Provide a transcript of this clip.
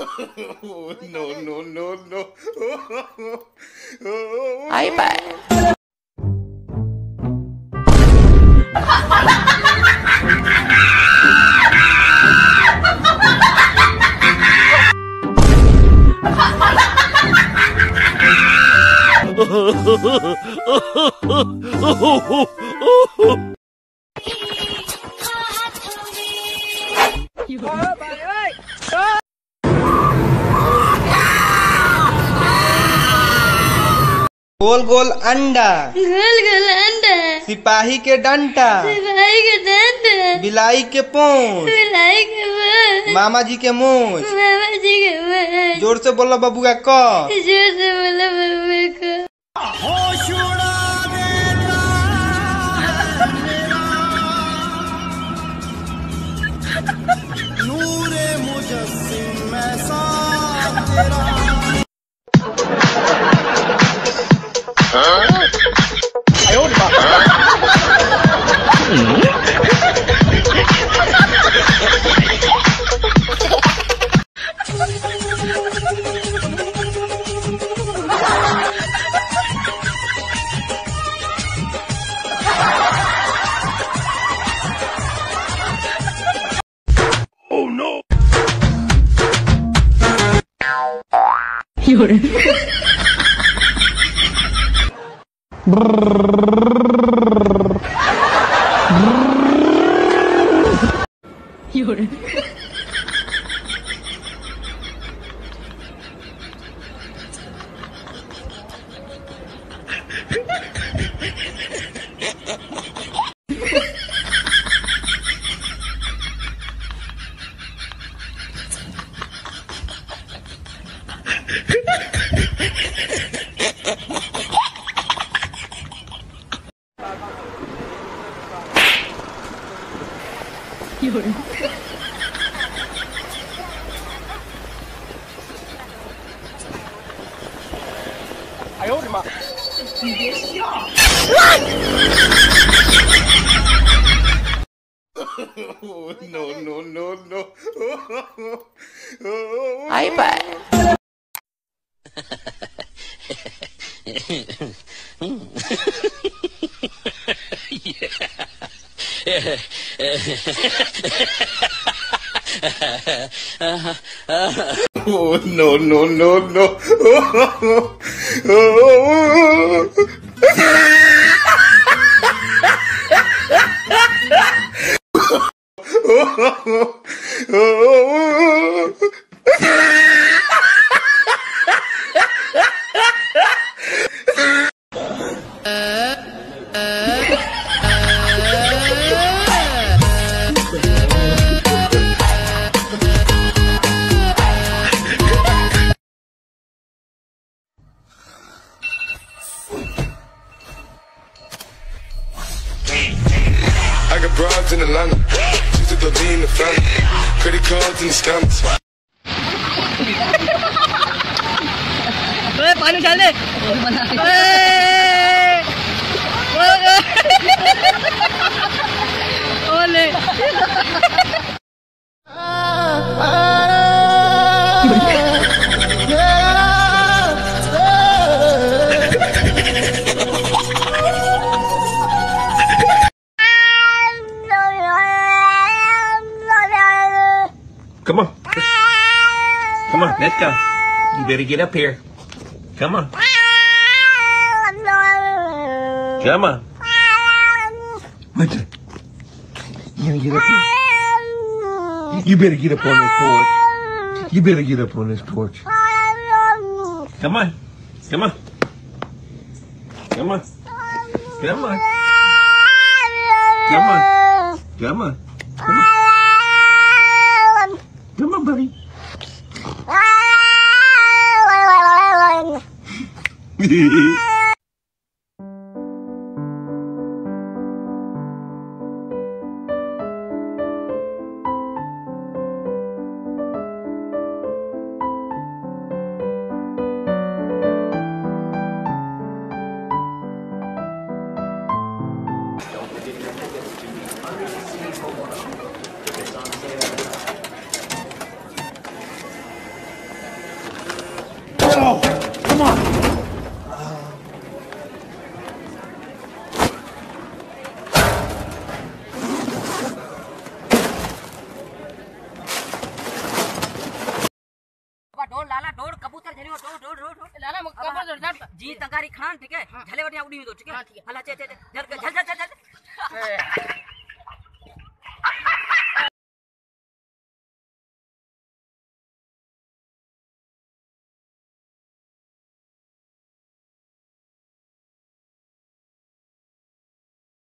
No. Ay, pa. गोल गोल अंडा, गोल गोल अंडा, सिपाही के डंडा, सिपाही के डंडा, बिलाई के पूंछ, बिलाई के पूंछ, मामा जी के मूंछ। मामा जी के मूंछ। जोर से बोलो बबुआ क। जोर से बोलो बबुआ क। नूरे मुजस्सिम मैं साथ तेरा। Oh no! You're 哎呦我的妈！你别笑。No. Ay, pa. Oh no. I got broads in Atlanta, just to go be in the family, credit cards and the scammers. पानी डाल दे। ओले। Come on. Come on, let's go. You better get up here. Come on. Come on. What the? You gotta get up here. You better get up on this porch. You better get up on this porch. Come on. Come on. Come on. Come on. Come on. Come on. Come on. Come on, buddy. जी तंगारी खान ठीक है झले बढ़िया उड़ी दो ठीक है हला चे चे झल झल झल झल